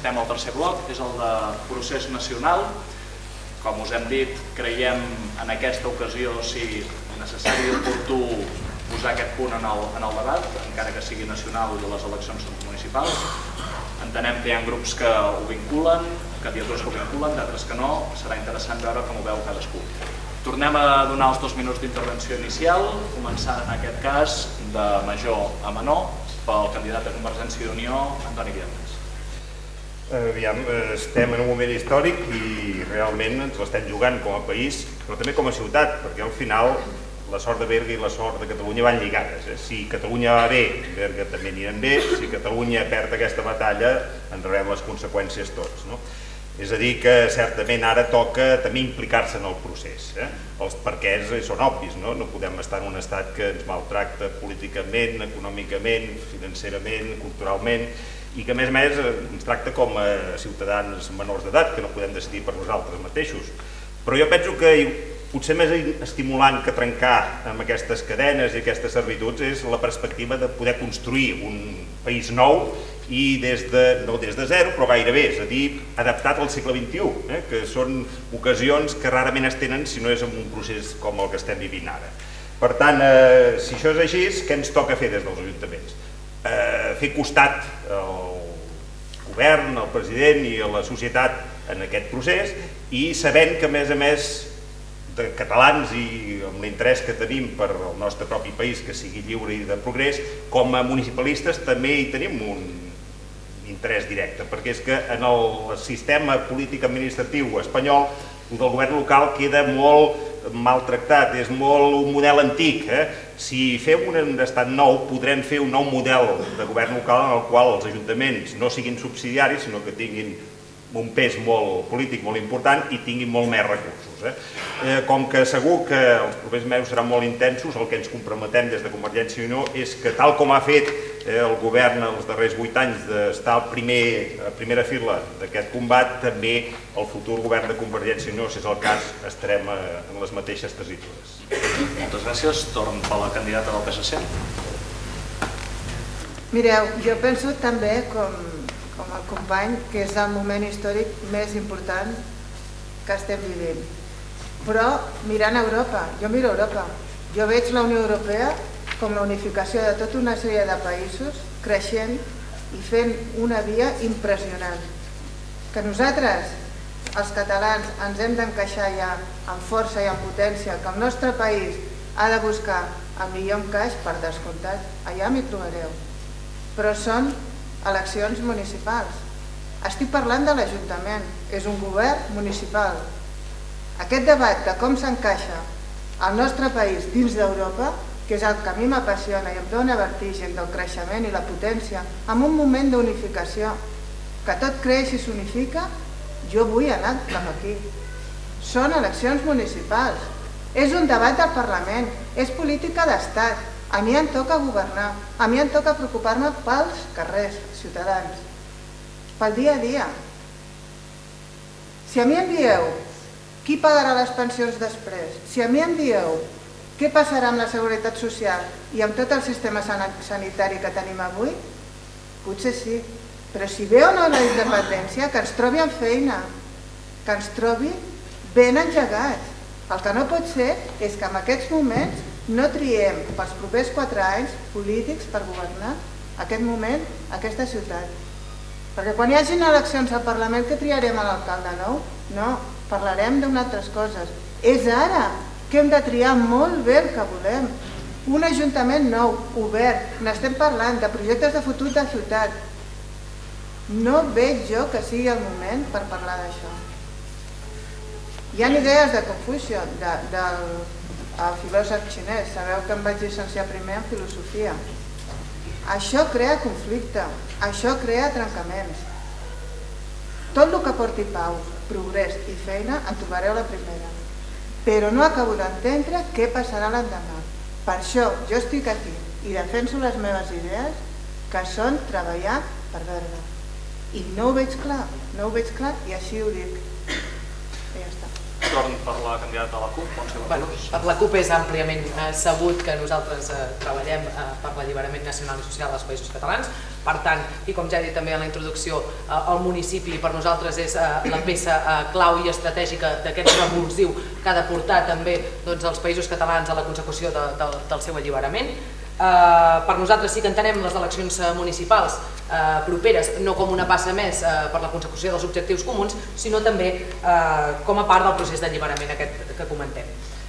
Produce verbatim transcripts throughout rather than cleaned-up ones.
estem al tercer bloc, és el de procés nacional. Com us hem dit, creiem en aquesta ocasió si necessari i oportú posar aquest punt en el, en el debat, encara que sigui nacional i les eleccions són municipals. Entenem que hi ha grups que ho vinculen, candidatures que ho vinculen, d'altres que no. Serà interessant veure com ho veu cadascú. Tornem a donar els dos minuts d'intervenció inicial, començant en aquest cas de major a menor pel candidat de Convergència i Unió, Antoni Villagrasa. Aviam, estem en un moment històric i realment ens l'estem jugant com a país, però també com a ciutat, perquè al final la sort de Berga i la sort de Catalunya van lligades. Si Catalunya va bé, Berga també aniran bé. Si Catalunya perd aquesta batalla, en rebem les conseqüències tots. És a dir, que certament ara toca també implicar-se en el procés. Els perquès són obvis, no podem estar en un estat que ens maltracta políticament, econòmicament, financerament, culturalment, i que a més a més ens tracta com a ciutadans menors d'edat, que no podem decidir per nosaltres mateixos. Però jo penso que potser més estimulant que trencar amb aquestes cadenes i aquestes servituds és la perspectiva de poder construir un país nou i des de, no des de zero, però gairebé, és a dir, adaptat al segle vint-i-u, que són ocasions que rarament es tenen si no és en un procés com el que estem vivint ara. Per tant, si això és així, què ens toca fer des dels ajuntaments? Fer costat al govern, al president i a la societat en aquest procés i sabent que a més a més de catalans i amb l'interès que tenim per al nostre propi país que sigui lliure i de progrés, com a municipalistes també hi tenim un interès directe, perquè és que en el sistema polític administratiu espanyol el del govern local queda molt maltractat, és molt un model antic. Si fem un estat nou, podrem fer un nou model de govern local en el qual els ajuntaments no siguin subsidiaris, sinó que tinguin un pes molt polític molt important i tinguin molt més recursos. Com que segur que els propers mesos seran molt intensos, el que ens comprometem des de Convergència i Unió és que tal com ha fet el govern els darrers vuit anys d'estar a primera fila d'aquest combat, també el futur govern de Convergència i Unió, si és el cas, estarem en les mateixes tessitures. Moltes gràcies. Torn per la candidata del P S C. Mireu, jo penso també com com el company, que és el moment històric més important que estem vivint. Però mirant a Europa, jo miro Europa, jo veig la Unió Europea com la unificació de tota una sèrie de països creixent i fent una via impressionant. Que nosaltres, els catalans, ens hem d'encaixar ja amb força i amb potència, que el nostre país ha de buscar el millor encaix, per descomptat, allà m'hi trobareu. Però són eleccions municipals. Estic parlant de l'Ajuntament, és un govern municipal. Aquest debat de com s'encaixa el nostre país dins d'Europa, que és el que a mi m'apassiona i em dóna vertigen del creixement i la potència, en un moment d'unificació, que tot creix i s'unifica, jo vull anar cap aquí. Són eleccions municipals, és un debat del Parlament, és política d'Estat. A mi em toca governar, a mi em toca preocupar-me pels carrers, ciutadans, pel dia a dia. Si a mi em dieu qui pagarà les pensions després, si a mi em dieu què passarà amb la seguretat social i amb tot el sistema sanitari que tenim avui, potser sí, però si ve o no la independència, que ens trobi en feina, que ens trobi ben engegats. El que no pot ser és que en aquests moments no triem pels propers quatre anys polítics per governar aquest moment, aquesta ciutat. Perquè quan hi hagin eleccions al Parlament, que triarem a l'alcalde nou? No, parlarem d'unes coses. És ara que hem de triar molt bé el que volem. Un ajuntament nou, obert, n'estem parlant de projectes de futur de ciutat. No veig jo que sigui el moment per parlar d'això. Hi ha idees de Confucio, del el filòsof xinès, sabeu que em vaig llicenciar primer en filosofia. Això crea conflicte, això crea trencaments. Tot el que porti pau, progrés i feina en trobareu la primera. Però no acabo d'entendre què passarà l'endemà. Per això jo estic aquí i defenso les meves idees, que són treballar per Berga. I no ho veig clar, no ho veig clar i així ho dic. I ja està. Torn per la candidata de la CUP. Bueno, per la CUP és àmpliament sabut que nosaltres treballem per l'alliberament nacional i social dels països catalans. Per tant, i com ja he dit també en la introducció, el municipi per nosaltres és la peça clau i estratègica d'aquest revulsiu que ha de portar també els països catalans a la consecució del seu alliberament. Per nosaltres sí que entenem les eleccions municipals properes no com una passa més per la consecució dels objectius comuns, sinó també com a part del procés d'alliberament aquest que comentem.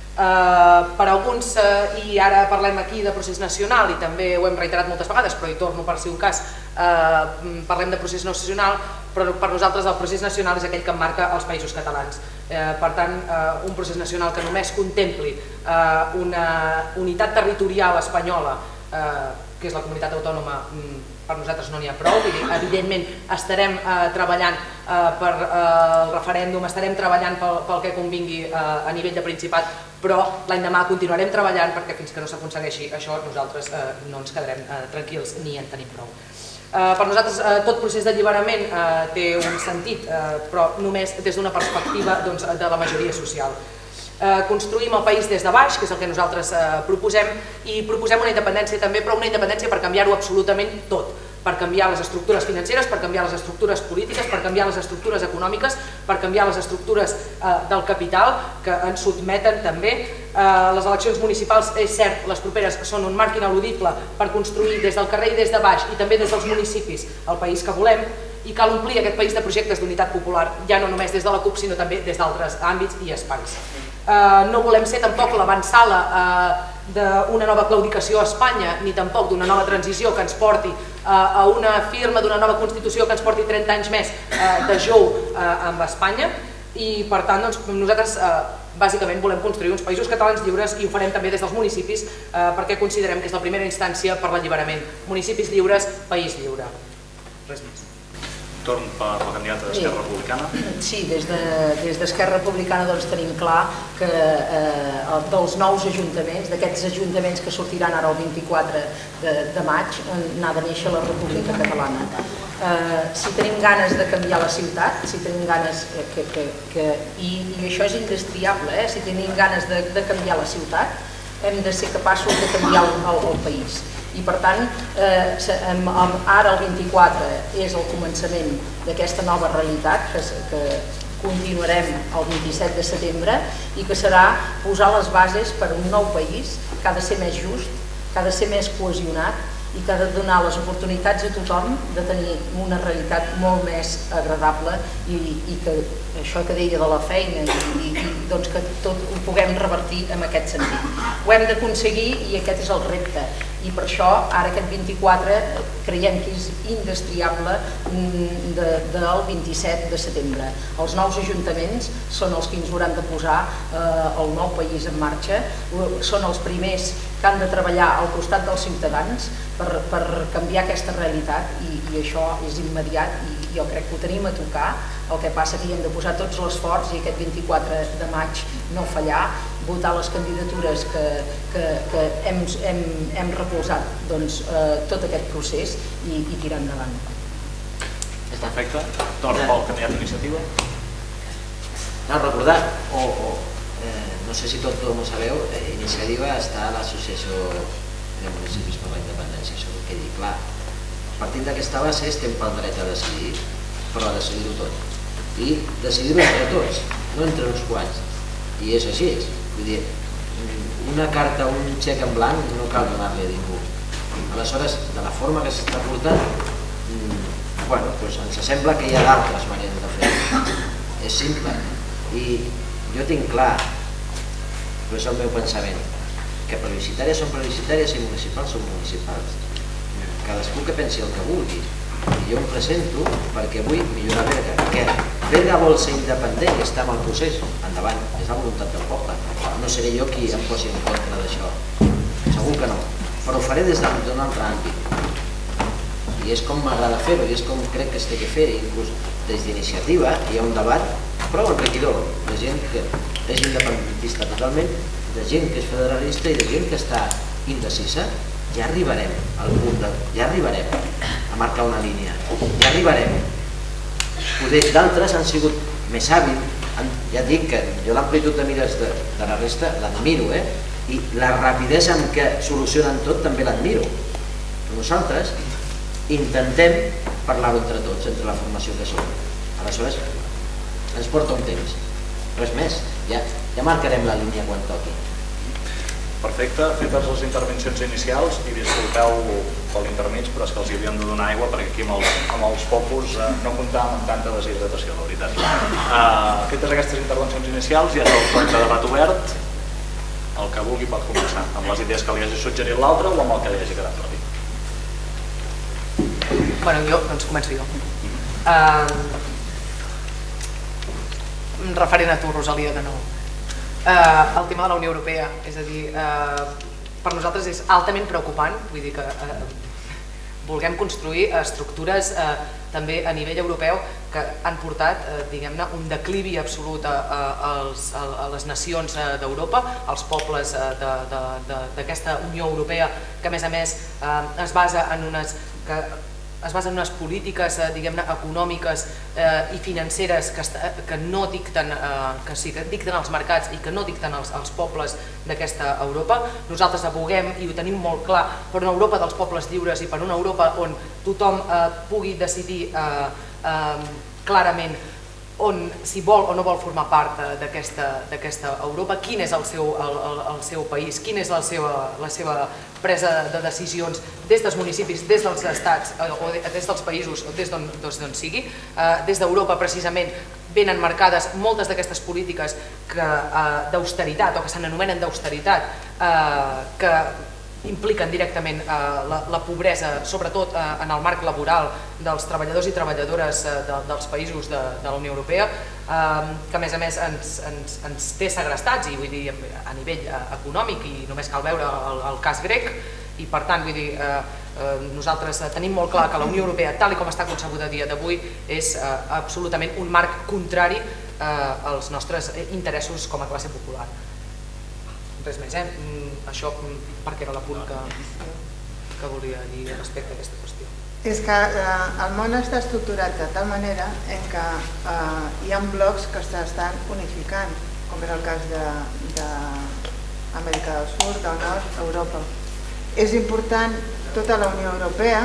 Per alguns, i ara parlem aquí de procés nacional i també ho hem reiterat moltes vegades, però hi torno per si un cas, parlem de procés nacional, però per nosaltres el procés nacional és aquell que emmarca els països catalans. Per tant, un procés nacional que només contempli una unitat territorial espanyola, que és la comunitat autònoma, per nosaltres no n'hi ha prou. Evidentment estarem treballant per el referèndum, estarem treballant pel que convingui a nivell de Principat, però l'any demà continuarem treballant perquè fins que no s'aconsegueixi això nosaltres no ens quedarem tranquils ni en tenim prou. Per nosaltres tot procés d'alliberament té un sentit, però només des d'una perspectiva de la majoria social. Construïm el país des de baix, que és el que nosaltres proposem, i proposem una independència també, però una independència per canviar-ho absolutament tot, per canviar les estructures financeres, per canviar les estructures polítiques, per canviar les estructures econòmiques, per canviar les estructures del capital que ens sotmeten també. Les eleccions municipals, és cert, les properes són un marc ineludible per construir des del carrer i des de baix i també des dels municipis el país que volem, i cal omplir aquest país de projectes d'unitat popular, ja no només des de la CUP sinó també des d'altres àmbits i espais. No volem ser tampoc l'avantsala d'una nova claudicació a Espanya, ni tampoc d'una nova transició que ens porti a una firma d'una nova Constitució que ens porti trenta anys més de jou amb Espanya, i per tant nosaltres bàsicament volem construir uns països catalans lliures i ho farem també des dels municipis perquè considerem que és la primera instància per l'alliberament. Municipis lliures, país lliure. Res més. Torn per la candidata d'Esquerra Republicana. Sí, des d'Esquerra Republicana tenim clar que dels nous ajuntaments, d'aquests ajuntaments que sortiran ara el vint-i-quatre de maig, n'ha de néixer la República Catalana. Si tenim ganes de canviar la ciutat, si tenim ganes, i això és indestriable, si tenim ganes de canviar la ciutat, hem de ser capaços de canviar el país. I per tant, ara el vint-i-quatre és el començament d'aquesta nova realitat que continuarem el vint-i-set de setembre i que serà posar les bases per a un nou país que ha de ser més just, que ha de ser més cohesionat i que ha de donar les oportunitats a tothom de tenir una realitat molt més agradable i que això que deia de la feina i que tot ho puguem revertir en aquest sentit. Ho hem d'aconseguir i aquest és el repte. I per això ara aquest vint-i-quatre creiem que és indestriable del vint-i-set de setembre. Els nous ajuntaments són els que ens hauran de posar el nou país en marxa, són els primers que han de treballar al costat dels ciutadans per canviar aquesta realitat i això és immediat i jo crec que ho tenim a tocar. El que passa que hi hem de posar tots l'esforç i aquest vint-i-quatre de maig no fallar, votar les candidatures que hem recolzat tot aquest procés i tirar endavant. Perfecte. Torn pel candidat d'iniciativa. No, recordar, o no sé si tothom ho sabeu, Iniciativa està a l'Associació de Municipis per la Independència, això ho quedi clar. Partint d'aquesta base estem pel dret a decidir, però a decidir-ho tot. I decidir-ho entre tots, no entre uns quants. I és així. Vull dir, una carta, un xec en blanc no cal donar-li a ningú. Aleshores, de la forma que s'està portant, bueno, doncs ens sembla que hi ha d'altres maneres de fer-ho. És simple. I jo tinc clar, però és el meu pensament, que plebiscitàries són plebiscitàries i municipals són municipals. Cadascú que pensi el que vulgui. I jo em presento perquè vull millorar Berga. Que Berga vol ser independent i està en el procés. Endavant, és la voluntat del poble. No seré jo qui em posi en contra d'això. Segur que no. Però ho faré des d'un altre àmbit. I és com m'agrada fer-ho, i és com crec que es té que fer. Inclús des d'Iniciativa hi ha un debat prou enriquidor de gent que és independentista totalment, de gent que és federalista i de gent que està indecisa. Ja arribarem al punt de... ja arribarem a marcar una línia. Ja arribarem. Poder d'altres han sigut més hàbils, Ja et dic que jo l'amplitud de mires de la resta l'admiro, eh? I la rapidesa amb què solucionen tot també l'admiro. Nosaltres intentem parlar-ho entre tots, entre la formació que som. Aleshores, ens porta un temps. Res més, ja marcarem la línia quan toqui. Perfecte, fetes les intervencions inicials i disculpeu per l'intermig, però és que els hi havíem de donar aigua perquè aquí amb els focus no comptàvem amb tanta deshidratació, la veritat. Fetes aquestes intervencions inicials, ja és el torn de debat obert, el que vulgui pot començar, amb les idees que li hagi suggerit l'altre o amb el que li hagi quedat per dir. Bueno, jo, doncs començo jo. Referent a tu, Rosalia, de nou. El tema de la Unió Europea, és a dir, per nosaltres és altament preocupant, vull dir que vulguem construir estructures també a nivell europeu que han portat, diguem-ne, un declivi absolut a les nacions d'Europa, als pobles d'aquesta Unió Europea, que a més a més es basa en unes es basa en unes polítiques, diguem-ne, econòmiques i financeres que no dicten, que sí, que dicten els mercats i que no dicten els pobles d'aquesta Europa. Nosaltres aboguem, i ho tenim molt clar, per una Europa dels pobles lliures i per una Europa on tothom pugui decidir clarament on si vol o no vol formar part d'aquesta Europa, quin és el seu país, quina és la seva presa de decisions des dels municipis, des dels estats, o des dels països, o des d'on sigui. Des d'Europa, precisament, venen marcades moltes d'aquestes polítiques d'austeritat, o que s'anomenen d'austeritat, que impliquen directament la pobresa, sobretot en el marc laboral dels treballadors i treballadores dels països de la Unió Europea, que a més a més ens té segrestats, i vull dir a nivell econòmic, i només cal veure el cas grec, i per tant, vull dir, nosaltres tenim molt clar que la Unió Europea, tal com està concebuda a dia d'avui, és absolutament un marc contrari als nostres interessos com a classe popular. Res més, això perquè era l'apunt que volia dir respecte a aquesta qüestió. És que el món està estructurat de tal manera en què hi ha blocs que s'estan unificant, com era el cas d'Amèrica del Sud, del Nord, Europa. És important tota la Unió Europea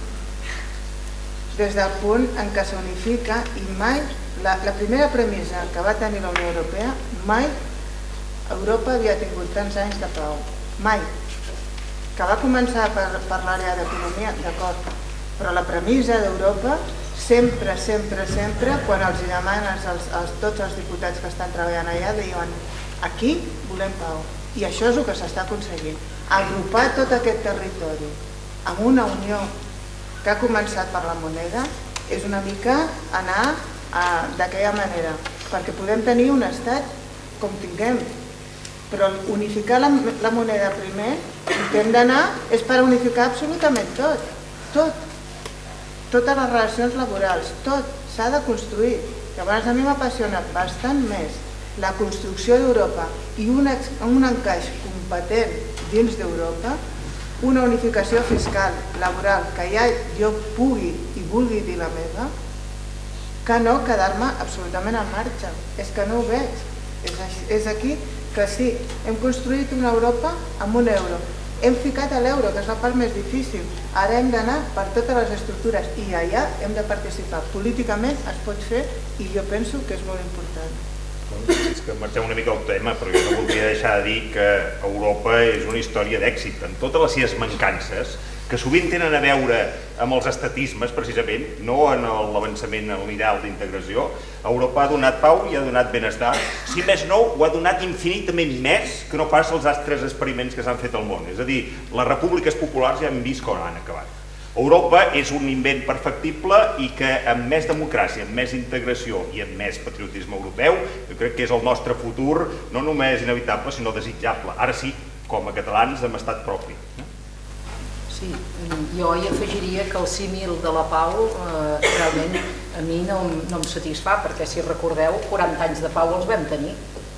des del punt en què s'unifica i mai, la primera premissa que va tenir la Unió Europea, mai Europa havia tingut tants anys de pau, mai. Que va començar per l'àrea d'economia, d'acord, però la premissa d'Europa sempre, sempre, sempre, quan els demanes a tots els diputats que estan treballant allà, diuen aquí volem pau. I això és el que s'està aconseguint. Agrupar tot aquest territori amb una unió que ha començat per la moneda és una mica anar d'aquella manera, perquè podem tenir un estat com tinguem, però unificar la moneda primer, el que hem d'anar és per unificar absolutament tot, tot, totes les relacions laborals, tot, s'ha de construir. Llavors a mi m'apassiona bastant més la construcció d'Europa i un encaix competent dins d'Europa, una unificació fiscal, laboral, que ja jo pugui i vulgui dir la meva, que no quedar-me absolutament al marge. És que no ho veig. És aquí que sí, hem construït una Europa amb un euro. Hem ficat a l'euro, que és la part més difícil. Ara hem d'anar per totes les estructures i allà hem de participar. Políticament es pot fer i jo penso que és molt important. És que marxem una mica al tema, però jo no voldria deixar de dir que Europa és una història d'èxit en totes les seves mancances, que sovint tenen a veure amb els estatismes, precisament, no en l'avançament en l'ideal d'integració. Europa ha donat pau i ha donat benestar. Si més no, ho ha donat infinitament més que no pas els altres experiments que s'han fet al món. És a dir, les repúbliques populars ja hem vist com han acabat. Europa és un invent perfectible i que amb més democràcia, amb més integració i amb més patriotisme europeu, jo crec que és el nostre futur no només inevitable, sinó desitjable. Ara sí, com a catalans, amb estat propi. Sí, jo hi afegiria que el símil de la pau realment a mi no em satisfà, perquè si recordeu, quaranta anys de pau els vam tenir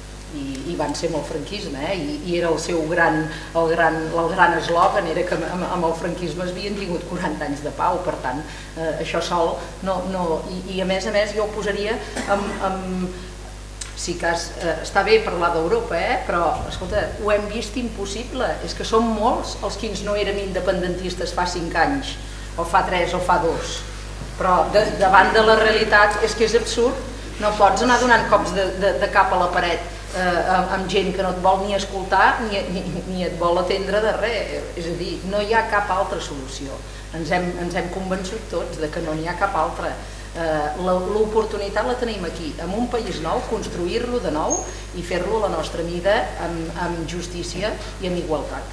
i van ser amb el franquisme, i era el seu gran eslògan, era que amb el franquisme es havien tingut quaranta anys de pau, per tant, això sol, i a més a més jo ho posaria amb sí que està bé parlar d'Europa, però escolta, ho hem vist impossible, és que som molts els que no érem independentistes fa cinc anys, o fa tres o fa dos, però davant de la realitat és que és absurd, no pots anar donant cops de cap a la paret amb gent que no et vol ni escoltar ni et vol atendre de res, és a dir, no hi ha cap altra solució, ens hem convençut tots que no n'hi ha cap altra. L'oportunitat la tenim aquí, en un país nou, construir-lo de nou i fer-lo a la nostra mida amb justícia i amb igualtat.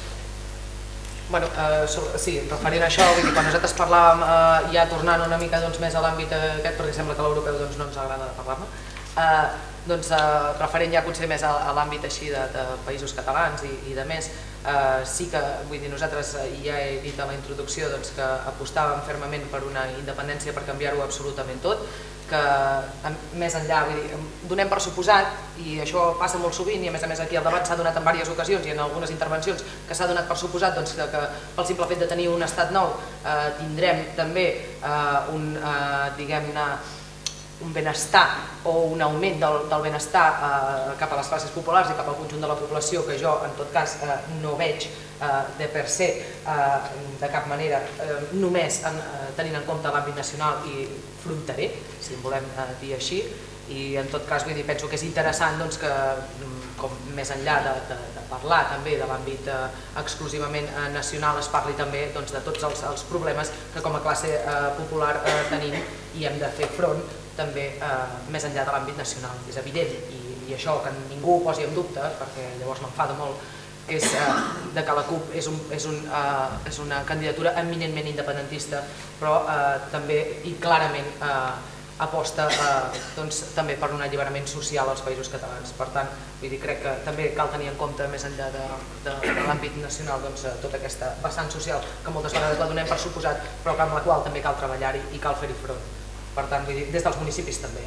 Bueno, sí, referint a això, quan nosaltres parlàvem, ja tornant una mica més a l'àmbit aquest, perquè sembla que l'europeu no ens agrada parlar-ne, doncs referent ja potser més a l'àmbit així de països catalans i de més, sí que, vull dir, nosaltres ja he dit a la introducció que apostàvem fermament per una independència per canviar-ho absolutament tot, que més enllà, vull dir, donem per suposat, i això passa molt sovint, i a més a més aquí el debat s'ha donat en diverses ocasions i en algunes intervencions, que s'ha donat per suposat que pel simple fet de tenir un estat nou tindrem també un, diguem-ne, un benestar o un augment del benestar cap a les classes populars i cap al conjunt de la població, que jo en tot cas no veig de per se de cap manera, només tenint en compte l'àmbit nacional i fronterer, si en volem dir així, i en tot cas penso que és interessant que més enllà de parlar també de l'àmbit exclusivament nacional es parli també de tots els problemes que com a classe popular tenim i hem de fer front també més enllà de l'àmbit nacional. És evident, i això que ningú ho posi en dubte, perquè llavors m'enfada molt, és que la CUP és una candidatura eminentment independentista, però també i clarament aposta també per un alliberament social als països catalans. Per tant, crec que també cal tenir en compte, més enllà de l'àmbit nacional, tota aquesta vessant social que moltes vegades la donem per suposat, però amb la qual també cal treballar-hi i cal fer-hi front. Per tant, des dels municipis també.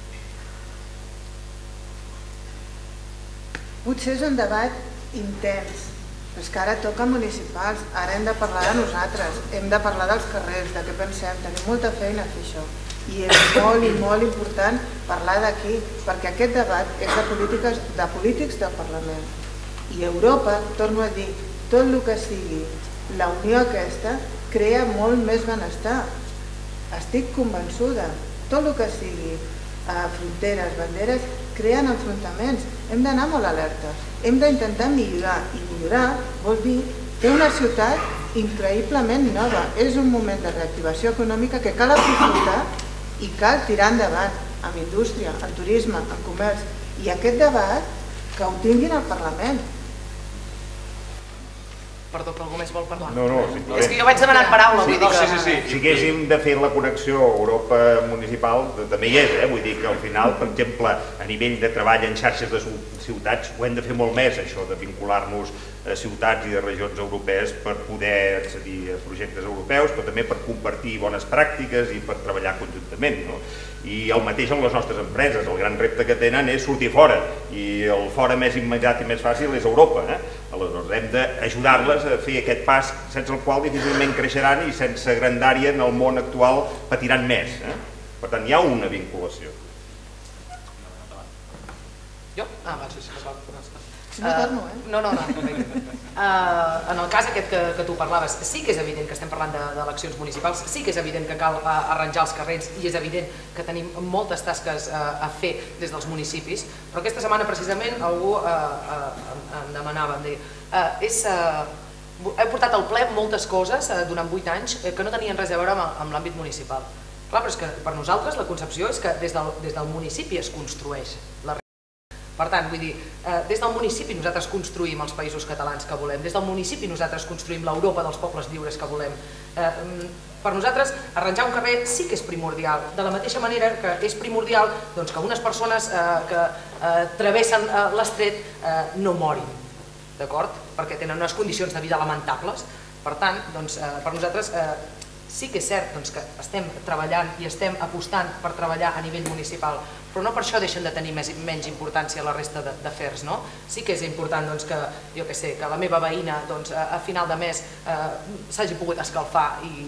Potser és un debat intens, però és que ara toca municipals, ara hem de parlar de nosaltres, hem de parlar dels carrers, de què pensem, tenim molta feina a fer això. I és molt i molt important parlar d'aquí, perquè aquest debat és de polítics del Parlament. I Europa, torno a dir, tot el que sigui la unió aquesta, crea molt més benestar. Estic convençuda, tot el que sigui fronteres, banderes, creen enfrontaments. Hem d'anar molt alertes, hem d'intentar millorar, i millorar vol dir fer una ciutat increïblement nova. És un moment de reactivació econòmica que cal aprofitar i cal tirar endavant amb indústria, amb turisme, amb comerç. I aquest debat que ho tinguin al Parlament. Perdó, que algú més vol parlar. No, no, simplement. És que jo vaig demanant paraula, vull dir que... Sí, sí, sí. Si haguéssim de fer la connexió Europa municipal, també hi és, eh? Vull dir que al final, per exemple, a nivell de treball en xarxes de ciutats, ho hem de fer molt més, això de vincular-nos a ciutats i de regions europees per poder accedir a projectes europeus, però també per compartir bones pràctiques i per treballar conjuntament, no? I el mateix amb les nostres empreses, el gran repte que tenen és sortir fora, i el fora més immediat i més fàcil és Europa, eh? Aleshores hem d'ajudar-les a fer aquest pas sense el qual difícilment creixeran i sense grandària en el món actual patiran més. Per tant, hi ha una vinculació. Jo? Ah, va, sí, sí, va. Si no torno, eh? No, no, no. En el cas aquest que tu parlaves, sí que és evident que estem parlant d'eleccions municipals, sí que és evident que cal arranjar els carrers i és evident que tenim moltes tasques a fer des dels municipis, però aquesta setmana precisament algú em demanava, em deia, heu portat al ple moltes coses durant vuit anys que no tenien res a veure amb l'àmbit municipal. Clar, però és que per nosaltres la concepció és que des del municipi es construeix la realitat. Per tant, vull dir, des del municipi nosaltres construïm els països catalans que volem, des del municipi nosaltres construïm l'Europa dels pobles lliures que volem. Per nosaltres, arranjar un carrer sí que és primordial, de la mateixa manera que és primordial que unes persones que travessen l'estret no morin, d'acord? Perquè tenen unes condicions de vida lamentables. Per tant, per nosaltres sí que és cert que estem treballant i estem apostant per treballar a nivell municipal, però no per això deixen de tenir menys importància la resta d'afers, no? Sí que és important que, jo què sé, que la meva veïna a final de mes s'hagi pogut escalfar i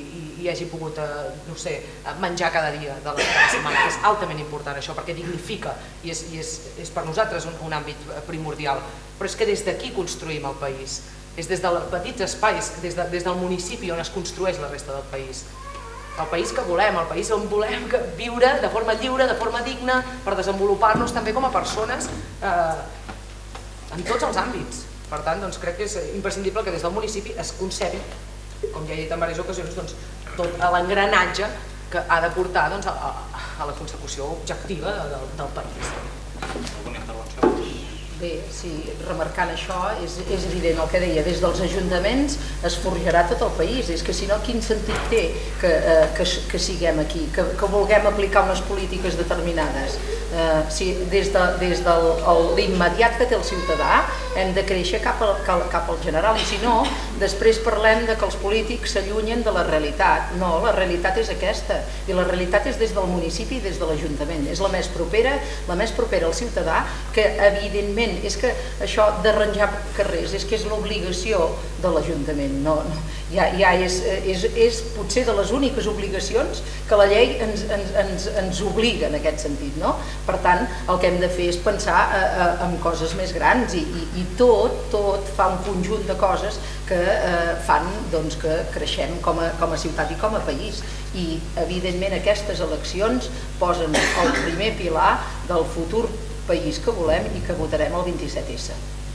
i hagi pogut, no sé, menjar cada dia de la setmana. És altament important això, perquè dignifica i és, i és, és per nosaltres un, un àmbit primordial. Però és que des d'aquí construïm el país. És des dels petits espais, des, de, des del municipi on es construeix la resta del país. El país que volem, el país on volem viure de forma lliure, de forma digna, per desenvolupar-nos també com a persones eh, en tots els àmbits. Per tant, doncs, crec que és imprescindible que des del municipi es concebi, com ja he dit en diverses ocasions, doncs, tot l'engranatge que ha de portar doncs, a, a la consecució objectiva del, del país. Alguna intervenció? Bé, sí, remarcant això, és, és evident el que deia, des dels ajuntaments es forjarà tot el país, és que si no quin sentit té que, eh, que, que siguem aquí, que, que vulguem aplicar unes polítiques determinades. Eh, si des de, des de l'immediat que té el ciutadà hem de créixer cap al, cap al general, i si no, després parlem de que els polítics s'allunyen de la realitat. No, la realitat és aquesta, i la realitat és des del municipi i des de l'Ajuntament, és la més propera, la més propera al ciutadà, que evidentment és que això d'arranjar carrers és que és l'obligació de l'Ajuntament, no, no, ja, ja és, és, és potser de les úniques obligacions que la llei ens, ens, ens, ens obliga en aquest sentit, no? Per tant, el que hem de fer és pensar eh, en coses més grans i, i, i tot, tot fa un conjunt de coses que eh, fan doncs, que creixem com a, com a ciutat i com a país, i evidentment aquestes eleccions posen el primer pilar del futur país que volem i que votarem el vint-i-set essa.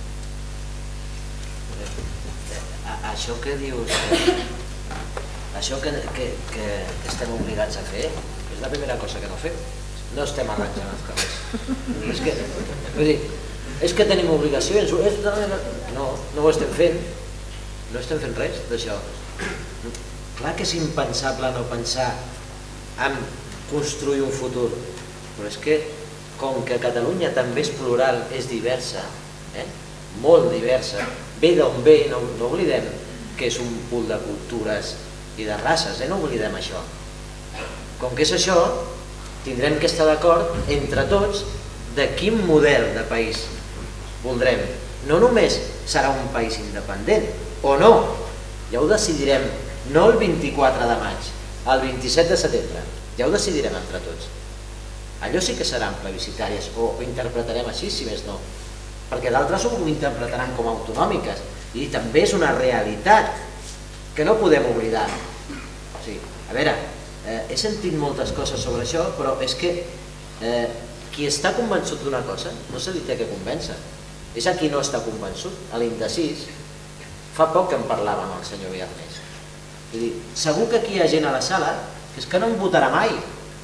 Això que dius, això que, que, que estem obligats a fer, és la primera cosa que no fem. No estem arranjant els carrers. És que, vull dir, és que tenim obligacions. No, no ho estem fent. No estem fent res d'això. Clar que és impensable no pensar en construir un futur, però és que com que Catalunya també és plural, és diversa, eh? molt diversa, ve d'on ve, no, no oblidem que és un pool de cultures i de races, eh? no oblidem això. Com que és això, tindrem que estar d'acord entre tots de quin model de país voldrem. No només serà un país independent, o no, ja ho decidirem, no el vint-i-quatre de maig, el vint-i-set de setembre, ja ho decidirem entre tots. Allò sí que seran plebiscitàries, o ho interpretarem així, si més no, perquè d'altres ho interpretaran com a autonòmiques, i també és una realitat que no podem oblidar. O sigui, a veure, eh, he sentit moltes coses sobre això, però és que eh, qui està convençut d'una cosa no se li té que convèncer. És a qui no està convençut, a l'indecís. Fa poc que en parlava amb el senyor Viernes. Vull dir, segur que aquí hi ha gent a la sala que és que no em votarà mai,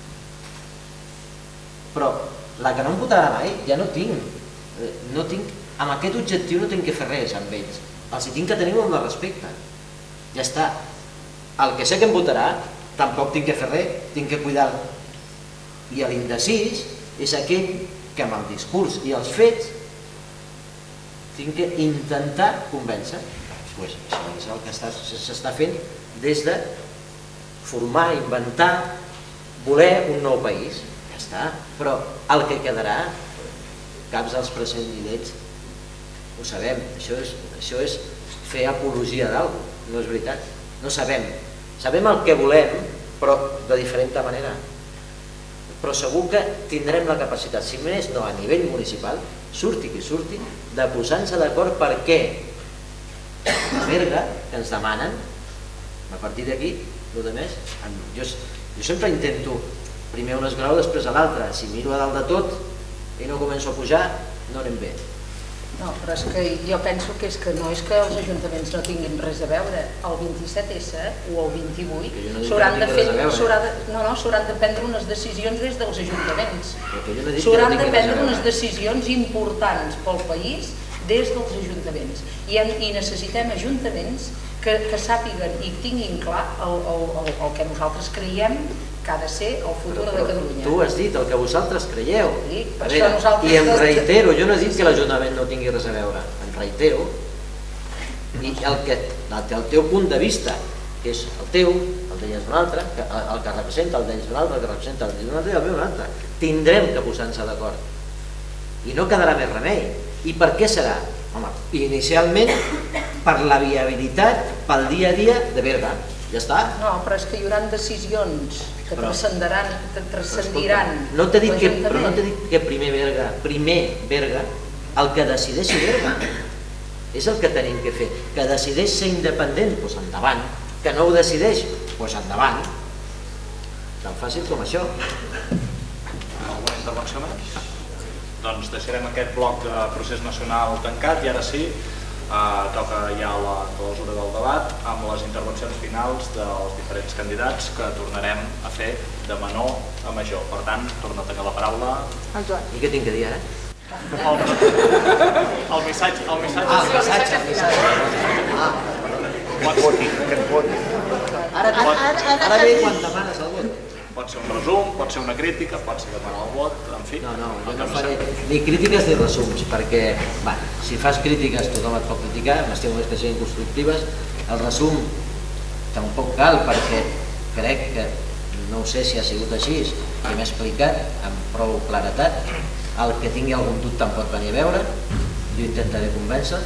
però la que no em votarà mai ja no tinc, no tinc, amb aquest objectiu no tinc que fer res amb ells, els hi tinc que tenir molt de respecte, ja està. El que sé que em votarà tampoc tinc que fer res, tinc que cuidar-lo, i l'indecís és aquell que amb el discurs i els fets tinc que intentar convèncer. Pues això és el que s'està fent des de formar, inventar, voler un nou país. Està. Però el que quedarà, caps als prescindits, ho sabem, això és, això és fer apologia d'algú, no és veritat, no sabem, sabem el que volem, però de diferent manera, però segur que tindrem la capacitat, si més no a nivell municipal, surti qui surti, de posar-nos d'acord per què la verga que ens demanen, a partir d'aquí, el més, jo, jo sempre intento primer un esglaó, després a l'altre. Si miro a dalt de tot i no començo a pujar, no anem bé. No, però és que jo penso que és que no és que els ajuntaments no tinguin res a veure. El vint-i-set essa o el vint-i-vuit s'hauran de fer, no, no, s'hauran de prendre unes decisions des dels ajuntaments. S'hauran de prendre unes decisions importants pel país des dels ajuntaments. I, i necessitem ajuntaments que, que sàpiguen i tinguin clar el, el, el, el que nosaltres creiem que ha de ser el futur de Catalunya. Tu has dit el que vosaltres creieu. A veure, i em reitero, jo no he dit que l'Ajuntament no tingui res a veure, em reitero, i el, que, el teu punt de vista, que és el teu, el d'ell és un altre, el que representa el d'ell és un altre, el que representa el d'ell és un altre i el meu un altre. Tindrem que posar-nos d'acord. I no quedarà més remei. I per què serà? Home, inicialment per la viabilitat, pel dia a dia de Berga. Ja està. No, però és que hi haurà decisions que transcendiran l'Ajuntament. No t'he dit que primer Berga, primer Berga, el que decideixi Berga és el que tenim que fer. Que decideix ser independent, doncs endavant. Que no ho decideix, doncs endavant. Tan fàcil com això. Alguna intervenció més? Doncs deixarem aquest bloc de procés nacional tancat i ara sí, toca ja la clausura del debat amb les intervencions finals dels diferents candidats que tornarem a fer de menor a major. Per tant, torna a tenir la paraula el Joan. I què tinc que dir ara? El missatge. Ah, el missatge, el missatge. Ah, aquest voti, aquest voti. Ara ve quan demanes el vot. Pot ser un resum, pot ser una crítica, pot ser demanar el vot, en fi. No, no, jo no faré ni crítiques ni resums, perquè si fas crítiques tothom et pot criticar, m'estimo més que siguin constructives. El resum tampoc cal, perquè crec que, no sé si ha sigut així, i m'he explicat amb prou claretat. El que tingui algun dubte em pot venir a veure, jo intentaré convèncer.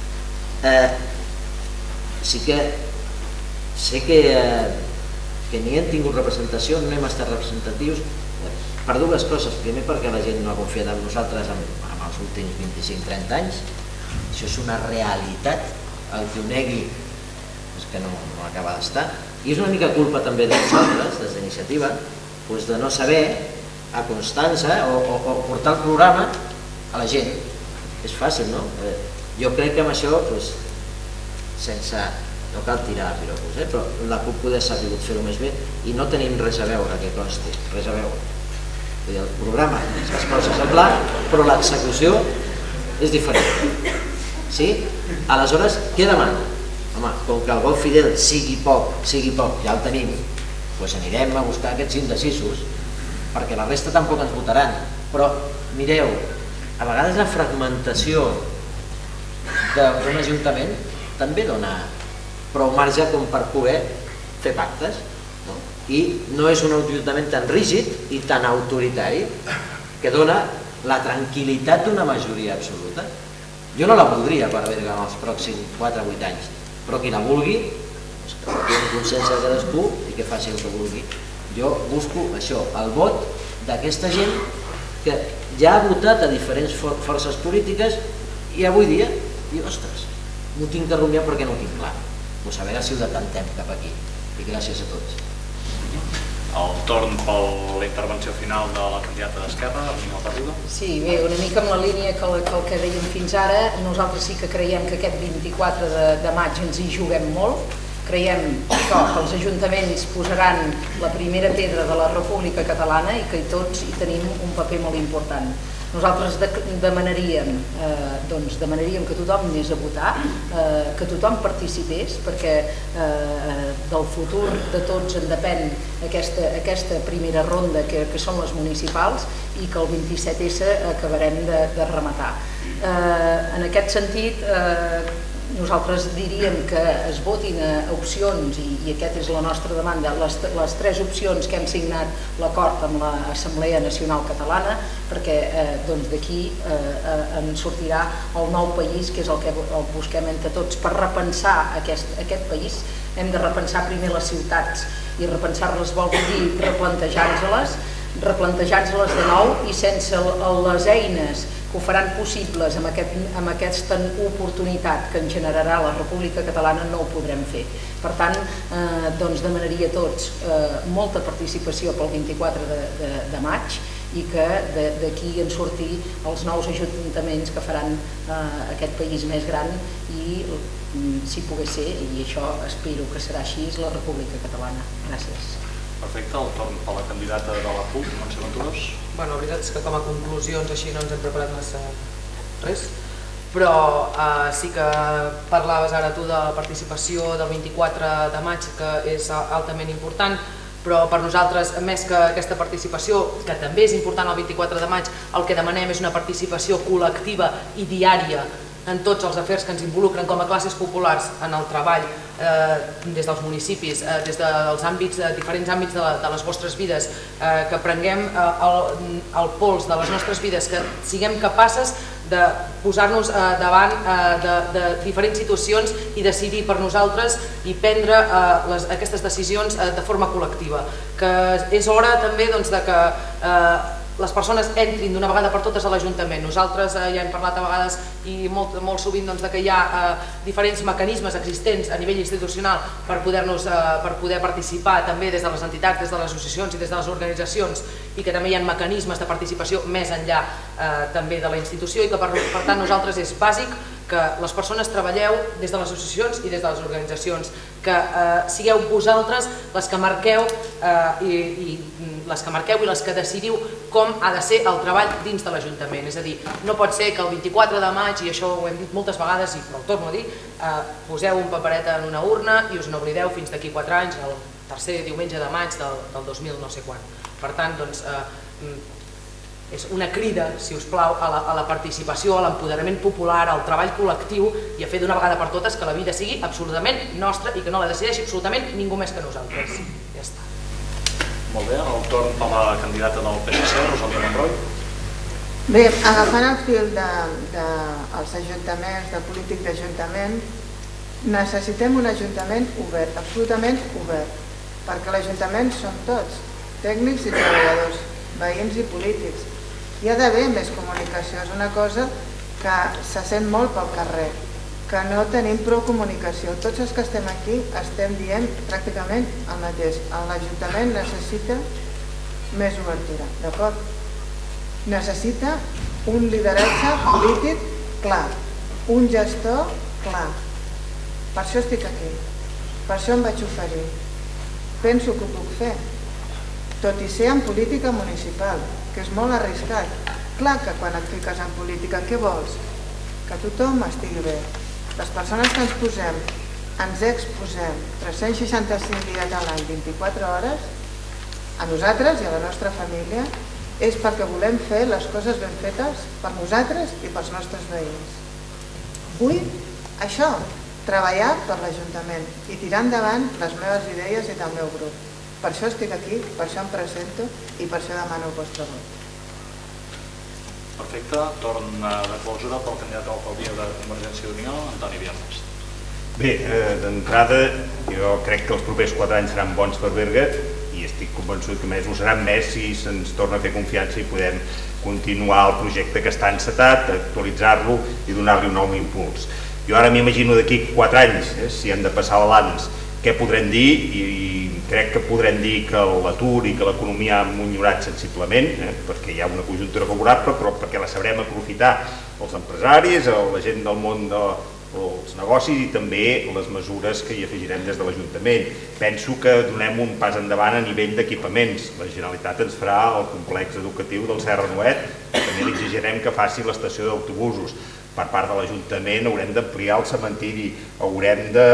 Sí que sé que que ni hem tingut representació, no hem estat representatius per dues coses. Primer, perquè la gent no ha confiat en nosaltres en els últims vint-i-cinc trenta anys. Això és una realitat. El que ho negui és que no acaba d'estar. I és una mica culpa també de nosaltres, des d'Iniciativa, de no saber a Constança o portar el programa a la gent. És fàcil, no? Jo crec que amb això, sense... no cal tirar a piropos, però la CUP poder s'ha pogut fer-ho més bé i no tenim res a veure, que consti, res a veure. El programa es posa semblar, però l'execució és diferent. Sí? Aleshores, què demana? Home, com que el vot fidel sigui poc, sigui poc, ja el tenim, doncs anirem a buscar aquests indecisos, perquè la resta tampoc ens votaran. Però, mireu, a vegades la fragmentació d'un ajuntament també dona prou marge com per poder fer pactes. I no és un ajuntament tan rígid i tan autoritari que dona la tranquil·litat d'una majoria absoluta. Jo no la voldria per Berga en els pròxims quatre a vuit anys, però qui la vulgui, que tingui consciència de cadascú i que faci el que vulgui. Jo busco això, el vot d'aquesta gent que ja ha votat a diferents forces polítiques i avui dia diu, ostres, m'ho tinc que rumiar perquè no ho tinc clar. Doncs a veure si ho decantem cap aquí. I gràcies a tots. El torn per la intervenció final de la candidata d'Esquerra, Miquel Garrido. Sí, bé, una mica amb la línia que el que dèiem fins ara, nosaltres sí que creiem que aquest vint-i-quatre de maig ens hi juguem molt. Creiem que els ajuntaments posaran la primera pedra de la República Catalana i que tots hi tenim un paper molt important. Nosaltres demanaríem, doncs demanaríem que tothom anés a votar, que tothom participés, perquè del futur de tots en depèn aquesta primera ronda que són les municipals i que el vint-i-set essa acabarem de rematar. En aquest sentit, nosaltres diríem que es votin a opcions, i aquesta és la nostra demanda, les tres opcions que hem signat l'acord amb l'Assemblea Nacional Catalana, perquè d'aquí en sortirà el nou país, que és el que busquem entre tots. Per repensar aquest país hem de repensar primer les ciutats, i repensar-les vol dir replantejar-les, replantejar-les de nou i sense les eines que ho faran possibles amb aquesta oportunitat que ens generarà la República Catalana no ho podrem fer. Per tant, demanaria a tots molta participació pel vint-i-quatre de maig i que d'aquí en surti els nous ajuntaments que faran aquest país més gran i, si pogués ser, i això espero que serà així, la República Catalana. Gràcies. Perfecte, el torn per la candidata de la CUP, Montse Venturós. Bé, la veritat és que com a conclusions així no ens hem preparat massa res, però sí que parlaves ara tu de la participació del vint-i-quatre de maig, que és altament important, però per nosaltres, més que aquesta participació, que també és important el vint-i-quatre de maig, el que demanem és una participació col·lectiva i diària en tots els afers que ens involucren com a classes populars en el treball, des dels municipis, des dels àmbits, diferents àmbits de les vostres vides, que prenguem el pols de les nostres vides, que siguem capaces de posar-nos davant de diferents situacions i decidir per nosaltres i prendre aquestes decisions de forma col·lectiva. Que és hora també de que les persones entrin d'una vegada per totes a l'Ajuntament. Nosaltres ja hem parlat a vegades i molt sovint que hi ha diferents mecanismes existents a nivell institucional per poder participar també des de les entitats, des de les associacions i des de les organitzacions, i que també hi ha mecanismes de participació més enllà també de la institució, i que per tant nosaltres és bàsic que les persones treballeu des de les associacions i des de les organitzacions, que sigueu vosaltres les que marqueu i les que marqueu i les que decidiu com ha de ser el treball dins de l'Ajuntament. És a dir, no pot ser que el vint-i-quatre de maig, i això ho hem dit moltes vegades i ho torno a dir, poseu un paperet en una urna i us n'oblideu fins d'aquí quatre anys, el tercer diumenge de maig del dos mil no sé quan. Per tant, doncs, és una crida, si us plau, a la participació, a l'empoderament popular, al treball col·lectiu i a fer d'una vegada per totes que la vida sigui absolutament nostra i que no la decideixi absolutament ningú més que nosaltres. Ja està. Molt bé, el torn per la candidata del P S C, Rosalia Monroy. Bé, agafant el fil dels ajuntaments, de polític d'ajuntament, necessitem un ajuntament obert, absolutament obert, perquè l'Ajuntament són tots, tècnics i treballadors, veïns i polítics. Hi ha d'haver més comunicació, és una cosa que se sent molt pel carrer, que no tenim prou comunicació. Tots els que estem aquí estem dient pràcticament el mateix. L'Ajuntament necessita més obertura, d'acord? Necessita un lideratge polític clar, un gestor clar. Per això estic aquí, per això em vaig oferir. Penso que ho puc fer, tot i ser en política municipal, que és molt arriscat. Clar que quan et fiques en política, què vols? Que tothom estigui bé. Les persones que ens posem, ens exposem tres-cents seixanta-cinc dies a l'any, vint-i-quatre hores, a nosaltres i a la nostra família, és perquè volem fer les coses ben fetes per nosaltres i pels nostres veïns. Vull això, treballar per l'Ajuntament i tirar endavant les meves idees i del meu grup. Per això estic aquí, per això em presento i per això demano el vostre vot. Perfecte, torn de clausura pel candidat a l'alcaldia de Convergència i Unió, Antoni Viernes. Bé, d'entrada, jo crec que els propers quatre anys seran bons per Berga i estic convençut que més ho seran més si se'ns torna a fer confiança i podem continuar el projecte que està encetat, actualitzar-lo i donar-li un nou impuls. Jo ara m'imagino d'aquí quatre anys, si hem de passar balanç, què podrem dir, i crec que podrem dir que l'atur i que l'economia han millorat sensiblement, perquè hi ha una conjuntura favorable, però perquè la sabrem aprofitar els empresaris, la gent del món dels negocis i també les mesures que hi afegirem des de l'Ajuntament. Penso que donem un pas endavant a nivell d'equipaments. La Generalitat ens farà el complex educatiu del Serra Noet, també li exigirem que faci l'estació d'autobusos. Per part de l'Ajuntament haurem d'ampliar el cementiri, haurem de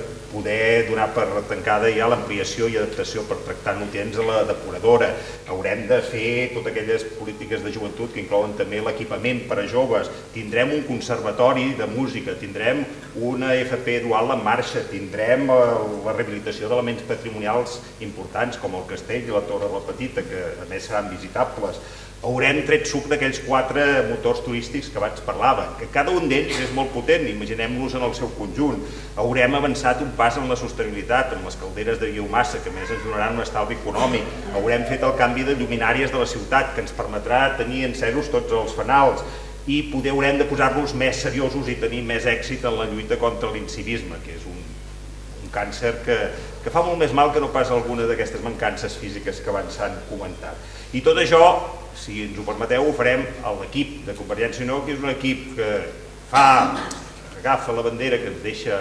poder donar per tancada ja l'ampliació i adaptació per tractar nutrients a la depuradora. Haurem de fer totes aquelles polítiques de joventut que inclouen també l'equipament per a joves. Tindrem un conservatori de música, tindrem una F P dual en marxa, tindrem la rehabilitació d'elements patrimonials importants com el castell i la Torre de la Petita, que a més seran visitables. Haurem tret suc d'aquells quatre motors turístics que abans parlava, que cada un d'ells és molt potent, imaginem-los en el seu conjunt. Haurem avançat un pas en la sostenibilitat, amb les calderes de biomassa, que més ens donaran un estalvi econòmic. Haurem fet el canvi de lluminàries de la ciutat, que ens permetrà tenir encesos tots els fanals, i poder haurem de posar-nos més seriosos i tenir més èxit en la lluita contra l'incivisme, que és un càncer que fa molt més mal que no pas alguna d'aquestes mancances físiques que abans s'han comentat. I tot això, si ens ho permeteu, ho farem a l'equip de Convergència i Unió, que és un equip que fa, agafa la bandera que ens deixa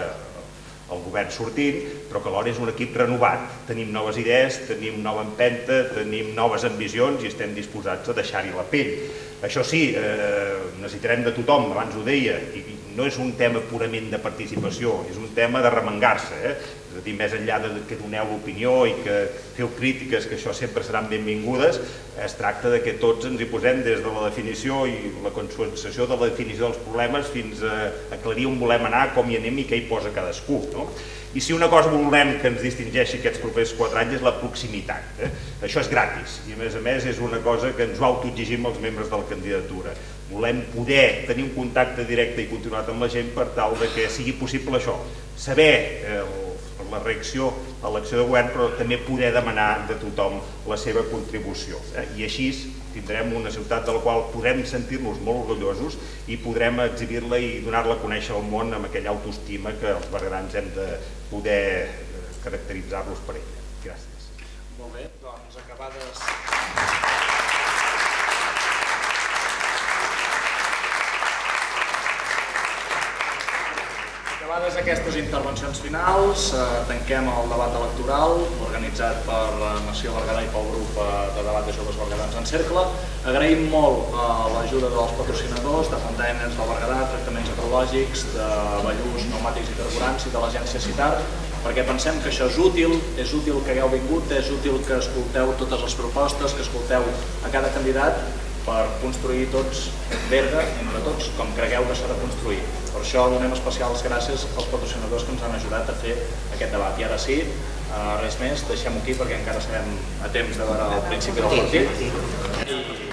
el govern sortint, però que alhora és un equip renovat. Tenim noves idees, tenim nova empenta, tenim noves ambicions i estem disposats a deixar-hi la pell. Això sí, necessitarem de tothom, abans ho deia, i no és un tema purament de participació, és un tema de remengar-se, és a dir, més enllà que doneu l'opinió i que feu crítiques, que això sempre seran benvingudes, es tracta que tots ens hi posem des de la definició i la consensuació de la definició dels problemes fins a aclarir on volem anar, com hi anem i què hi posa cadascú. I si una cosa volem que ens distingeixi aquests propers quatre anys és la proximitat. Això és gratis i a més a més és una cosa que ens ho autoexigim els membres de la candidatura. volem poder tenir un contacte directe i continuat amb la gent per tal de que sigui possible això, saber eh, la reacció a l'acció de govern, però també poder demanar de tothom la seva contribució. Eh? I així tindrem una ciutat de la qual podrem sentir-nos molt orgullosos i podrem exhibir-la i donar-la a conèixer al món amb aquella autoestima que els berguedans hem de poder caracteritzar-los per ella. Gràcies. Molt bé, doncs acabades... Acabades aquestes intervencions finals, eh, tanquem el debat electoral organitzat per la Nació Berguedà i pel grup de debat de joves berguedans en cercle. Agraïm molt eh, l'ajuda dels patrocinadors, de Fontaines del Berguedà, tractaments ecològics, de Ballús, pneumàtics i carburants i de l'agència Citar, perquè pensem que això és útil, és útil que hagueu vingut, és útil que escolteu totes les propostes, que escolteu a cada candidat per construir tots Berga, entre tots, com cregueu que s'ha de construir. Per això donem especials gràcies als patrocinadors que ens han ajudat a fer aquest debat. I ara sí, res més, deixem-ho aquí perquè encara serem a temps de veure el principi del partit.